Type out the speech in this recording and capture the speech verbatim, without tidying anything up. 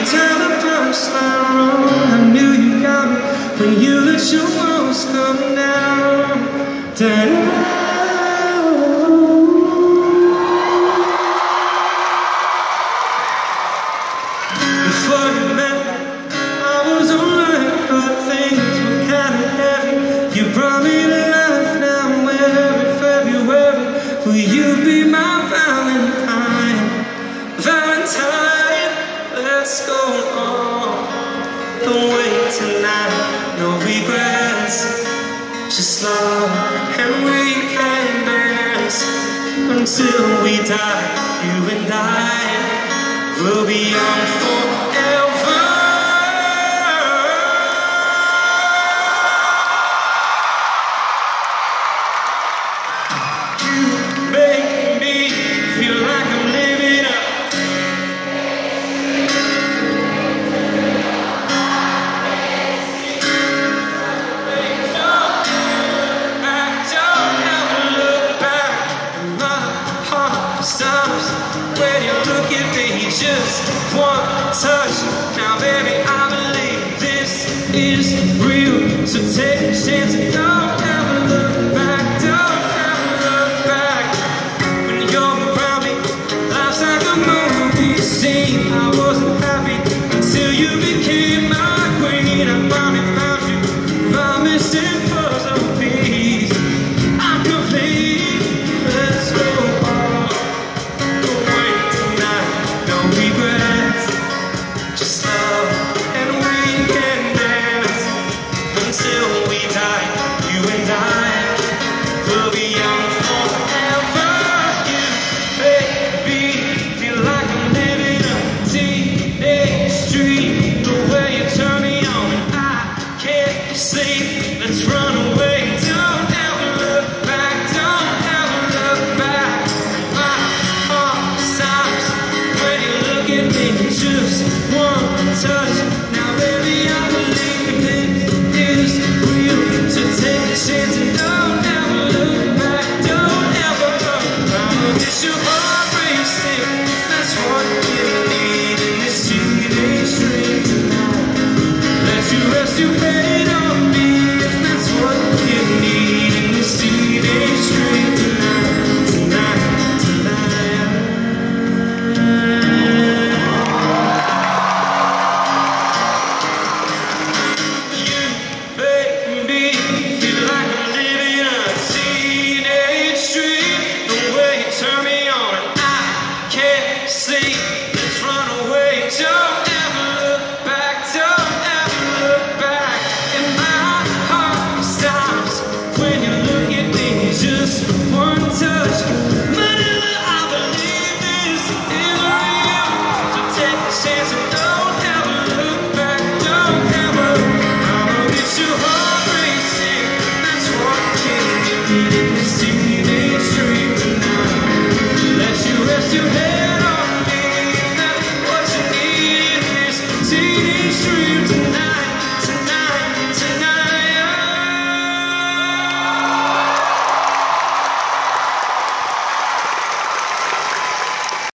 tell the punchline wrong. I knew you got me when you let your walls come down, down. Before you met me, I was alright, but things were kinda heavy. You brought me to life now, every February. Will you be my Valentine? Valentine, let's go on the way tonight. No regrets, just love, and we can dance until we die. You and I will be young forever. You make me feel like I'm living up. I don't ever look back. My heart stops when you look at me. Just one touch. Now baby, I believe this is real. So take a chance and don't ever look back. Don't ever look back. When you're around me, life's like a movie scene. I wasn't happy until you became my queen. I finally found you, my missing puzzle piece. I'm complete. Let's go on the way tonight. No regrets, just love, and we can dance until we die. You and I will be young forever. You make me feel like I'm living a teenage dream. The way you turn me on, I can't sleep. Let's run away. Don't ever look back. Don't ever look back. My heart stops when you look at me. Just one touch. Now baby, I believe this is real. So take a chance and don't ever look back. Don't ever look back. It's your heart racing. That's what you need in this teenage dream tonight. Let you rest your pain on